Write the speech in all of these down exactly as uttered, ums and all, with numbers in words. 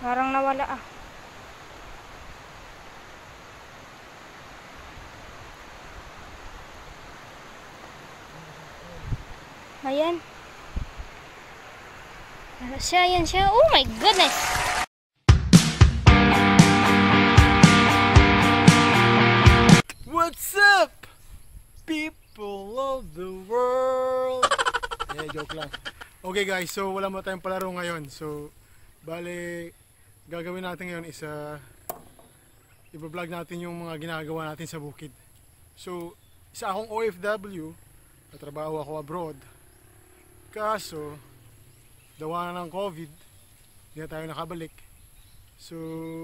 Parang nawala ah. Ayan. Ano siya? Ayan siya. Oh my goodness! What's up, people of the world? Eh, joke lang. Okay guys, so wala mo tayong palaro ngayon. So, bale, gagawin natin ngayon is uh, i-vlog natin yung mga ginagawa natin sa bukid. So, isa akong O F W, natrabaho ako abroad. Kaso, dawa na ng COVID, hindi na tayo nakabalik. So,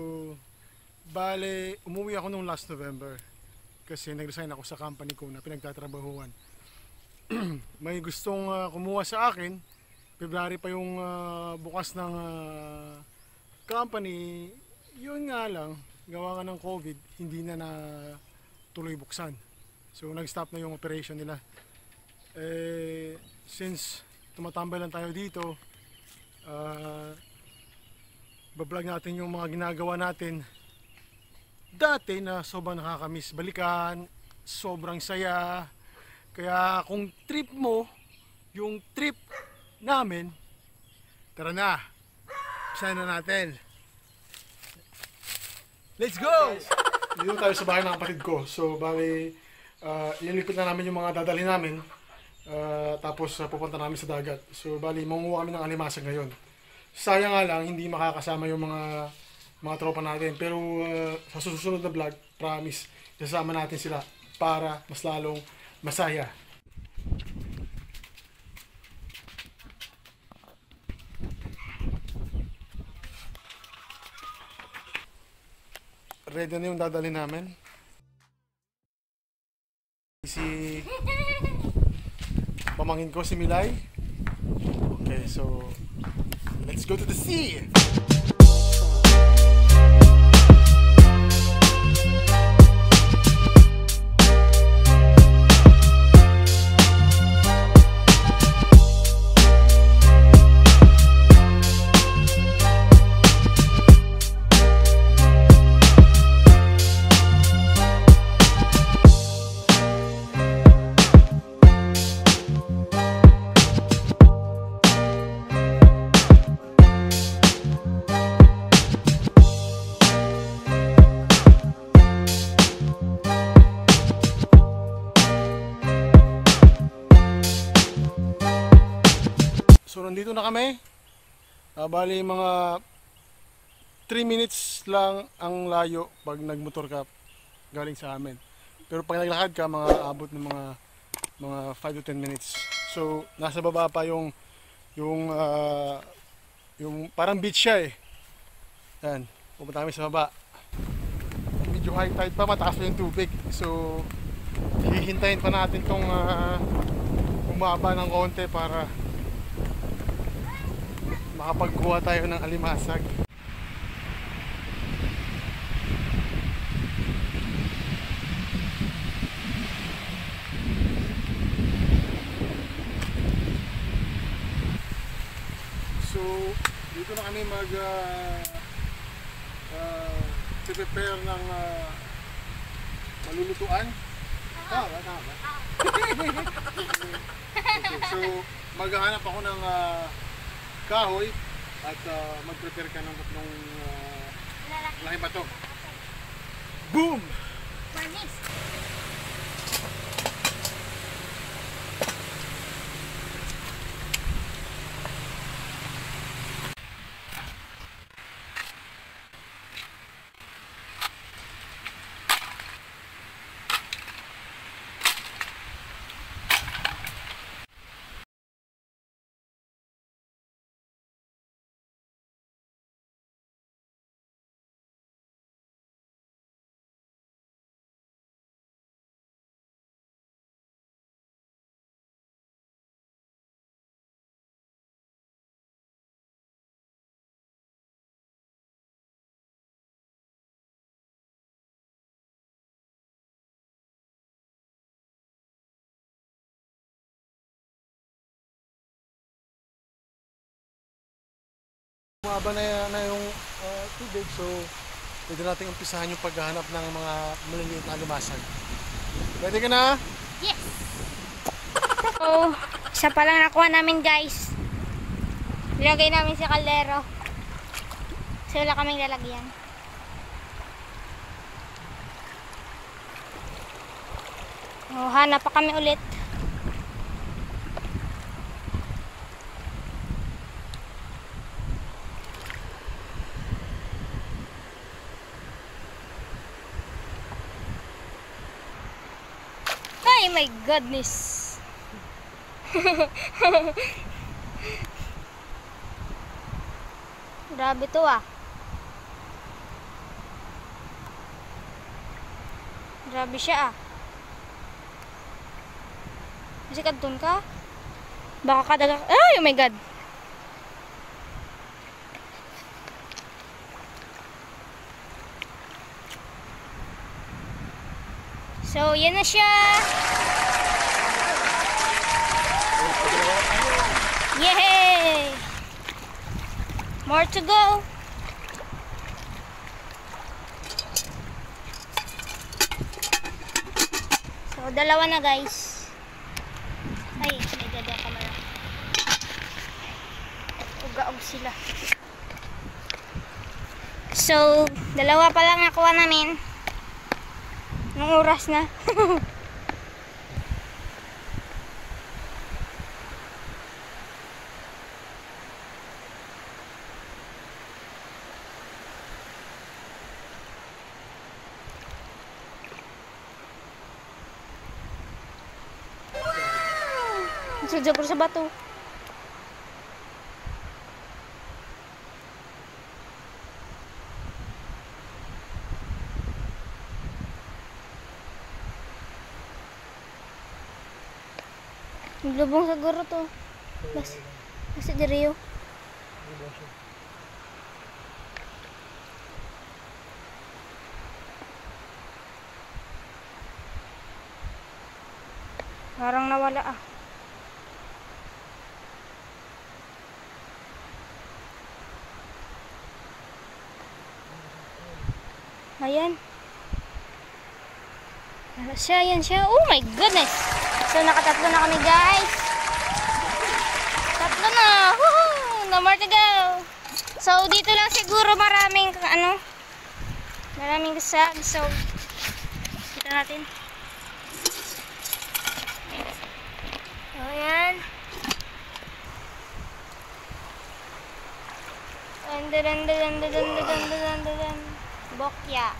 bale, umuwi ako nung last November. Kasi nag-resign ako sa company ko na pinagtatrabahuan. May gustong uh, kumuha sa akin. February pa yung uh, bukas ng uh, company. Yun nga lang, gawa nga ng COVID, hindi na na tuloy buksan. So nag-stop na yung operation nila. Eh, since tumatambay lang tayo dito, uh, bablog natin yung mga ginagawa natin dati na sobrang nakakamiss balikan, sobrang saya. Kaya kung trip mo yung trip namin, tara na, umpisa na natin. Let's go! Dito tayo sa bahay ng kapatid ko. So bali, uh, ililipit na namin yung mga dadalhin namin, uh, tapos uh, pupunta namin sa dagat. So bali, manguha kami ng alimasag ngayon. Sayang nga lang, hindi makakasama yung mga mga tropa natin, pero uh, sa susunod na vlog, promise, isasama natin sila para mas lalong masaya. Ready na yung dadalhin namin. Si pamangkin ko si Milay. Okay, so let's go to the sea. So nandito na kami. Uh, bali mga three minutes lang ang layo pag nagmotor ka galing sa amin. Pero pag naglakad ka, mga abot ng mga mga five to ten minutes. So nasa baba pa yung yung uh, yung parang beach siya eh. Yan, pupunta kami sa baba. Medyo high tide pa, mataas pa yung tubig. So hihintayin pa natin tong uh, bumaba ng konti para makapagkuha tayo ng alimasag. So dito na kami mag uh, uh, prepare ng uh, malulutuan. Tama, tama. Okay, so maghahanap ako ng uh, kahoy at uh, mag-prepare ka ng ng uh, laking bato. Boom! Manis! Umaba na, na yung uh, tubig, so pwede natin umpisahan yung paghahanap ng mga maliliit na alimasan. Pwede ka na? Yes! So, isa pa lang nakuha namin guys. Nilagay namin sa kaldero. So, wala kaming lalagyan. Oh, hanap pa kami ulit. Ay, my goodness. Grabe to ah. Grabe siya ah. Kasi kadton ka. Baka kadaga. Ay, oh my god. So, yan na siya. Yay! More to go. So, dalawa na guys. Ay, may ganda ang kamera. Ugaog sila. So, dalawa pa lang nakuha namin. Nung oras na. Sadya ko sa bato. Naglubong sa guro to. Bas, basta di Rio. Parang nawala ah. Ayan. Ayan siya, ayan siya. Oh my goodness! So, nakatatlo na kami, guys. Tatlo na. Woohoo! No more to go. So, dito lang siguro maraming, ano, maraming kasag. So, kita natin. So, ayan. Andadan, dadan, dadan, dadan, dadan, dadan. Bokya.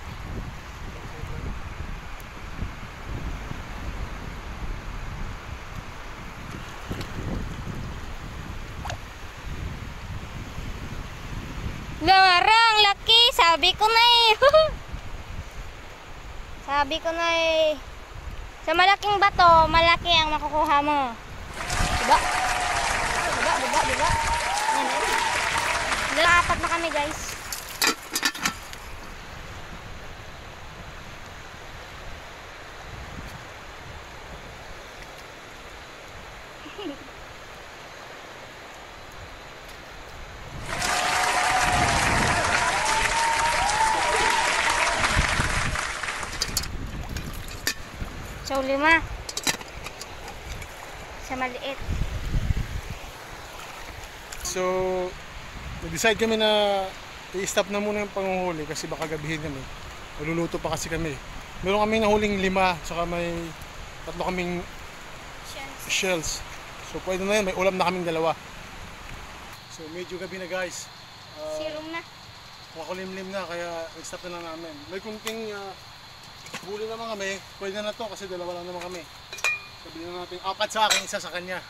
Larang, laki. Sabi ko na eh. Sabi ko na eh. Sa malaking bato, malaki ang makukuha mo. Diba? Diba, diba, diba? Yan eh. Dalapat na kami guys. So, lima. Sa maliit. So, nag-decide kami na i-stop na muna yung panguhuli kasi baka gabihin kami. Maluluto pa kasi kami. Meron kaming nahuling lima, saka may tatlo kaming shells. So, pwede na yun. May ulam na kaming dalawa. So, medyo gabi na guys. Uh, Serum na. Makulimlim na, kaya nag-stop na lang namin. May kunting uh, huli naman kami. Pwede na to kasi dalawa lang naman kami. Sabihin na natin, apat sa akin, isa sa kanya.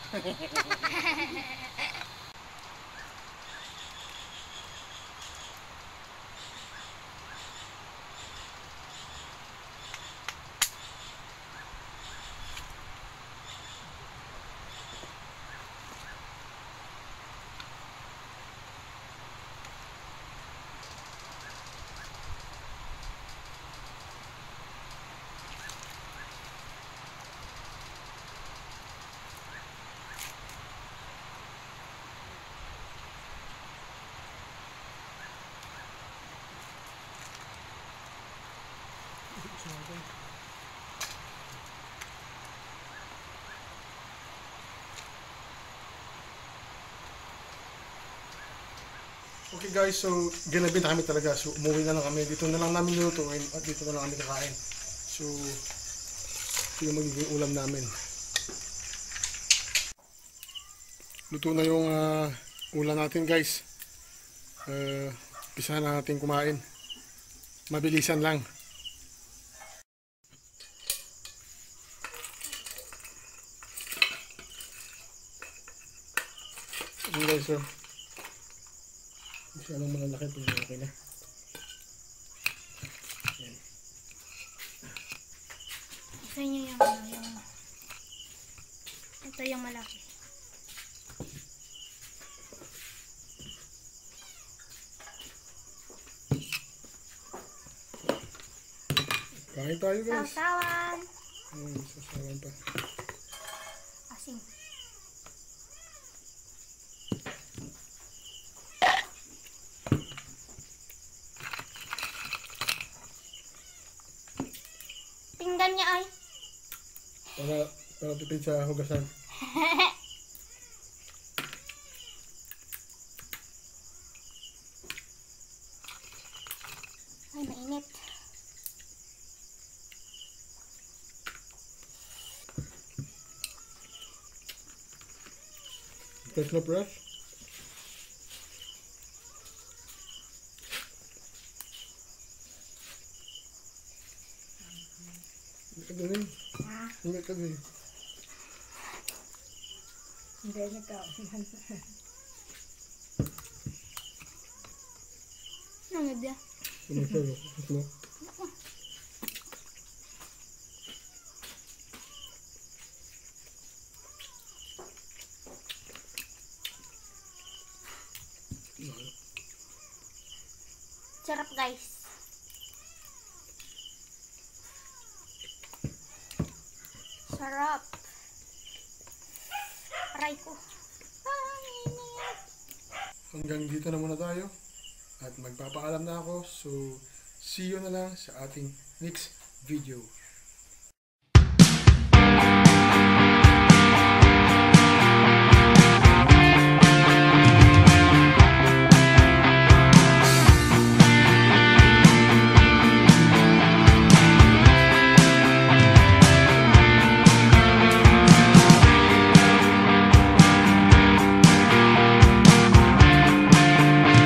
Okay guys, so ginabi na kami talaga. So umuwi na lang kami. Dito na lang namin lutuin at dito na lang kami kakain. So ito yung magiging ulam namin. Luto na yung uh, ulam natin guys. Uh, Pisa na natin kumain. Mabilisan lang. Ayan guys, so masyadong malalaki ito yung okay na. Ayan. Sa inyo yung, ano, yung ito yung malaki. Kain tayo guys. Sausawan. Hmm, sasawan pa. Asin. Pinggan niya ay. Para, para tipid sa hugasan. Ay, mainit. Fresh na fresh. Hindi ka din. Hindi ka din. Hindi na ka. Ano dia? Sumasalo. Ito. Sarap guys. Sarap. Aray ko. Ang init. Hanggang dito na muna tayo. At magpapaalam na ako. So, see you na lang sa ating next video.